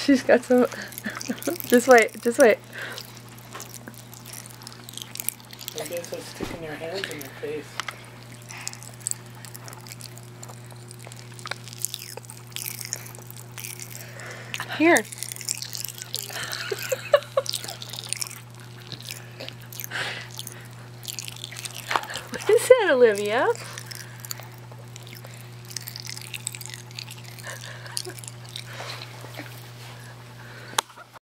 She's got some. Just wait, just wait. You guys are sticking your hands in your face. Here. What is that, Olivia?